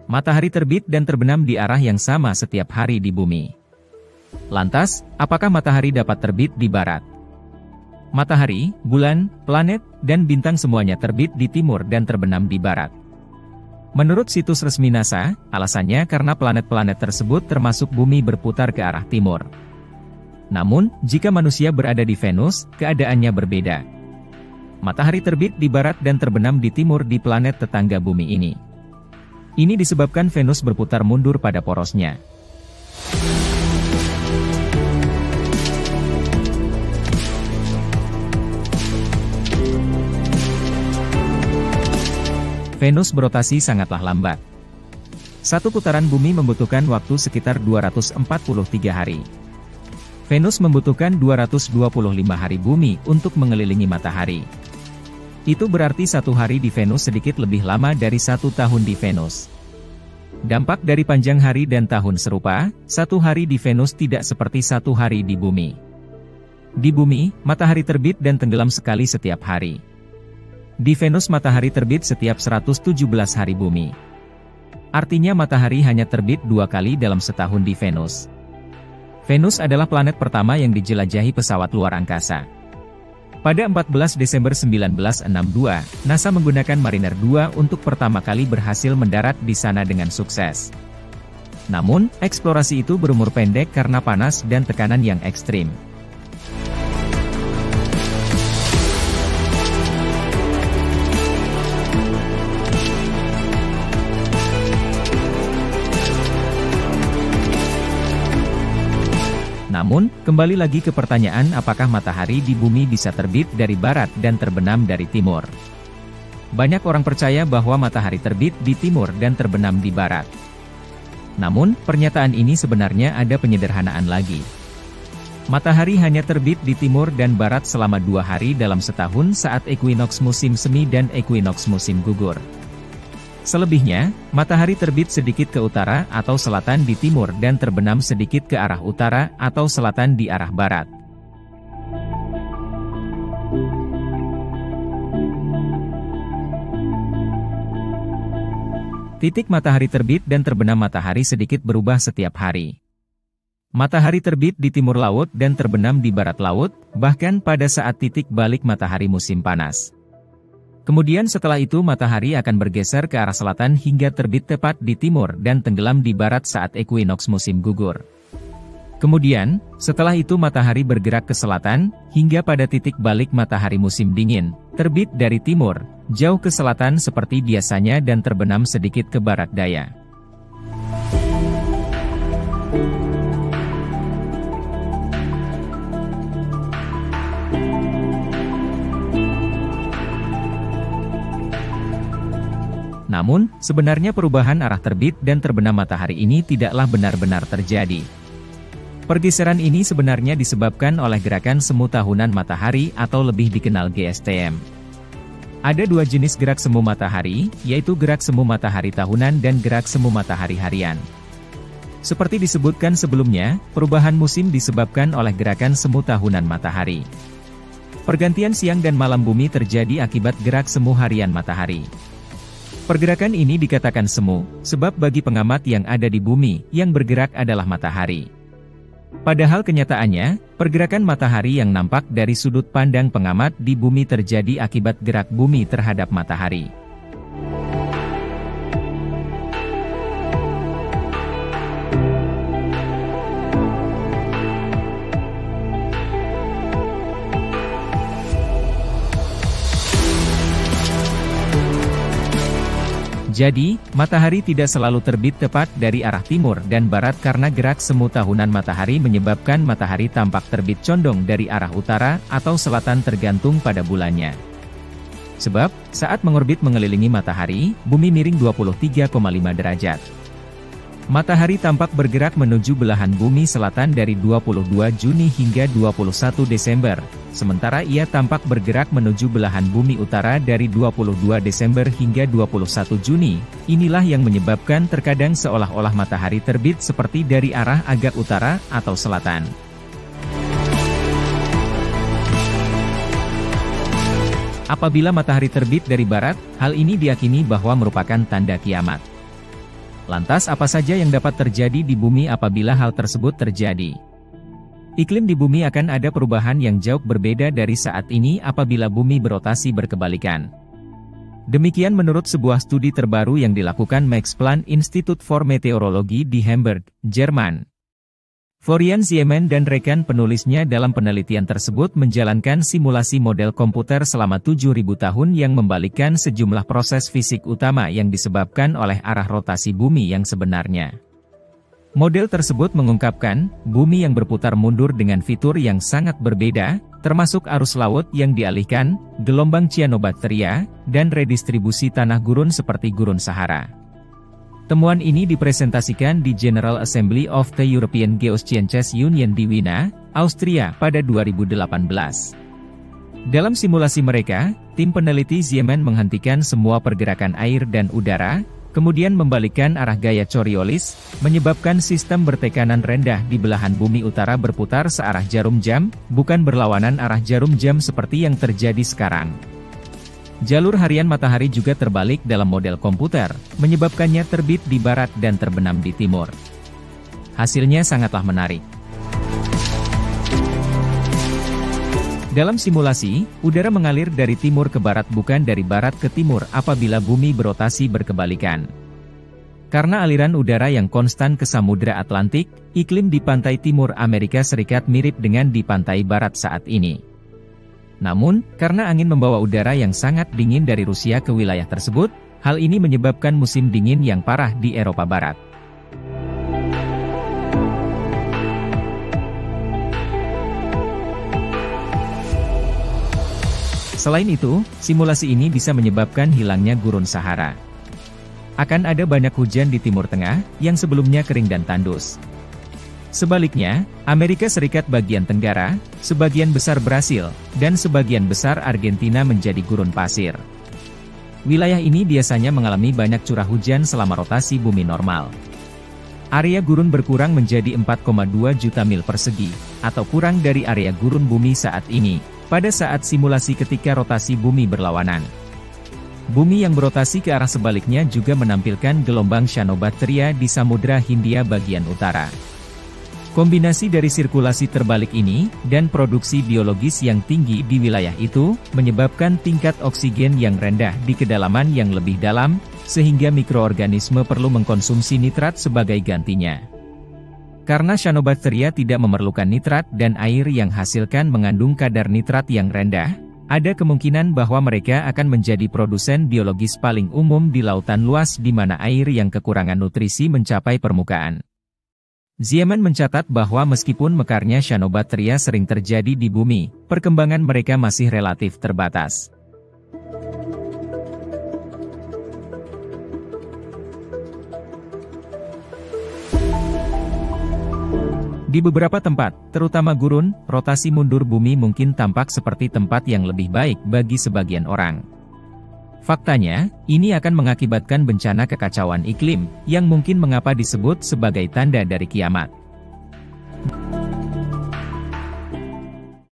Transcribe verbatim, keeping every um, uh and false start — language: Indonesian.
Matahari terbit dan terbenam di arah yang sama setiap hari di bumi. Lantas, apakah matahari dapat terbit di barat? Matahari, bulan, planet, dan bintang semuanya terbit di timur dan terbenam di barat. Menurut situs resmi NASA, alasannya karena planet-planet tersebut termasuk bumi berputar ke arah timur. Namun, jika manusia berada di Venus, keadaannya berbeda. Matahari terbit di barat dan terbenam di timur di planet tetangga bumi ini. Ini disebabkan Venus berputar mundur pada porosnya. Venus berotasi sangatlah lambat. Satu putaran bumi membutuhkan waktu sekitar dua ratus empat puluh tiga hari. Venus membutuhkan dua ratus dua puluh lima hari bumi untuk mengelilingi matahari. Itu berarti satu hari di Venus sedikit lebih lama dari satu tahun di Venus. Dampak dari panjang hari dan tahun serupa, satu hari di Venus tidak seperti satu hari di bumi. Di bumi, matahari terbit dan tenggelam sekali setiap hari. Di Venus matahari terbit setiap seratus tujuh belas hari bumi. Artinya matahari hanya terbit dua kali dalam setahun di Venus. Venus adalah planet pertama yang dijelajahi pesawat luar angkasa. Pada empat belas Desember seribu sembilan ratus enam puluh dua, NASA menggunakan Mariner dua untuk pertama kali berhasil mendarat di sana dengan sukses. Namun, eksplorasi itu berumur pendek karena panas dan tekanan yang ekstrim. Namun, kembali lagi ke pertanyaan apakah matahari di bumi bisa terbit dari barat dan terbenam dari timur. Banyak orang percaya bahwa matahari terbit di timur dan terbenam di barat. Namun, pernyataan ini sebenarnya ada penyederhanaan lagi. Matahari hanya terbit di timur dan barat selama dua hari dalam setahun saat ekuinoks musim semi dan ekuinoks musim gugur. Selebihnya, matahari terbit sedikit ke utara atau selatan di timur dan terbenam sedikit ke arah utara atau selatan di arah barat. Titik matahari terbit dan terbenam matahari sedikit berubah setiap hari. Matahari terbit di timur laut dan terbenam di barat laut, bahkan pada saat titik balik matahari musim panas. Kemudian setelah itu matahari akan bergeser ke arah selatan hingga terbit tepat di timur dan tenggelam di barat saat ekuinoks musim gugur. Kemudian, setelah itu matahari bergerak ke selatan, hingga pada titik balik matahari musim dingin, terbit dari timur, jauh ke selatan seperti biasanya dan terbenam sedikit ke barat daya. Namun, sebenarnya perubahan arah terbit dan terbenam matahari ini tidaklah benar-benar terjadi. Pergeseran ini sebenarnya disebabkan oleh gerakan semu tahunan matahari atau lebih dikenal G S T M. Ada dua jenis gerak semu matahari, yaitu gerak semu matahari tahunan dan gerak semu matahari harian. Seperti disebutkan sebelumnya, perubahan musim disebabkan oleh gerakan semu tahunan matahari. Pergantian siang dan malam bumi terjadi akibat gerak semu harian matahari. Pergerakan ini dikatakan semu, sebab bagi pengamat yang ada di bumi, yang bergerak adalah matahari. Padahal kenyataannya, pergerakan matahari yang nampak dari sudut pandang pengamat di bumi terjadi akibat gerak bumi terhadap matahari. Jadi, matahari tidak selalu terbit tepat dari arah timur dan barat karena gerak semu tahunan matahari menyebabkan matahari tampak terbit condong dari arah utara atau selatan tergantung pada bulannya. Sebab, saat mengorbit mengelilingi matahari, bumi miring dua puluh tiga koma lima derajat. Matahari tampak bergerak menuju belahan bumi selatan dari dua puluh dua Juni hingga dua puluh satu Desember, sementara ia tampak bergerak menuju belahan bumi utara dari dua puluh dua Desember hingga dua puluh satu Juni. Inilah yang menyebabkan terkadang seolah-olah matahari terbit seperti dari arah agak utara atau selatan. Apabila matahari terbit dari barat, hal ini diyakini bahwa merupakan tanda kiamat. Lantas apa saja yang dapat terjadi di bumi apabila hal tersebut terjadi? Iklim di bumi akan ada perubahan yang jauh berbeda dari saat ini apabila bumi berotasi berkebalikan. Demikian menurut sebuah studi terbaru yang dilakukan Max Planck Institute for Meteorology di Hamburg, Jerman. Florian Ziemann dan rekan penulisnya dalam penelitian tersebut menjalankan simulasi model komputer selama tujuh ribu tahun yang membalikkan sejumlah proses fisik utama yang disebabkan oleh arah rotasi bumi yang sebenarnya. Model tersebut mengungkapkan, bumi yang berputar mundur dengan fitur yang sangat berbeda, termasuk arus laut yang dialihkan, gelombang cyanobacteria, dan redistribusi tanah gurun seperti gurun Sahara. Temuan ini dipresentasikan di General Assembly of the European Geosciences Union di Wina, Austria pada dua ribu delapan belas. Dalam simulasi mereka, tim peneliti Ziemann menghentikan semua pergerakan air dan udara, kemudian membalikkan arah gaya Coriolis, menyebabkan sistem bertekanan rendah di belahan bumi utara berputar searah jarum jam, bukan berlawanan arah jarum jam seperti yang terjadi sekarang. Jalur harian matahari juga terbalik dalam model komputer, menyebabkannya terbit di barat dan terbenam di timur. Hasilnya sangatlah menarik. Dalam simulasi, udara mengalir dari timur ke barat bukan dari barat ke timur apabila bumi berotasi berkebalikan. Karena aliran udara yang konstan ke Samudra Atlantik, iklim di pantai timur Amerika Serikat mirip dengan di pantai barat saat ini. Namun, karena angin membawa udara yang sangat dingin dari Rusia ke wilayah tersebut, hal ini menyebabkan musim dingin yang parah di Eropa Barat. Selain itu, simulasi ini bisa menyebabkan hilangnya gurun Sahara. Akan ada banyak hujan di Timur Tengah, yang sebelumnya kering dan tandus. Sebaliknya, Amerika Serikat bagian tenggara, sebagian besar Brasil, dan sebagian besar Argentina menjadi gurun pasir. Wilayah ini biasanya mengalami banyak curah hujan selama rotasi bumi normal. Area gurun berkurang menjadi empat koma dua juta mil persegi, atau kurang dari area gurun bumi saat ini, pada saat simulasi ketika rotasi bumi berlawanan. Bumi yang berotasi ke arah sebaliknya juga menampilkan gelombang cyanobacteria di Samudra Hindia bagian utara. Kombinasi dari sirkulasi terbalik ini, dan produksi biologis yang tinggi di wilayah itu, menyebabkan tingkat oksigen yang rendah di kedalaman yang lebih dalam, sehingga mikroorganisme perlu mengkonsumsi nitrat sebagai gantinya. Karena cyanobacteria tidak memerlukan nitrat dan air yang hasilkan mengandung kadar nitrat yang rendah, ada kemungkinan bahwa mereka akan menjadi produsen biologis paling umum di lautan luas di mana air yang kekurangan nutrisi mencapai permukaan. Ziemann mencatat bahwa meskipun mekarnya cyanobacteria sering terjadi di bumi, perkembangan mereka masih relatif terbatas. Di beberapa tempat, terutama gurun, rotasi mundur bumi mungkin tampak seperti tempat yang lebih baik bagi sebagian orang. Faktanya, ini akan mengakibatkan bencana kekacauan iklim, yang mungkin mengapa disebut sebagai tanda dari kiamat.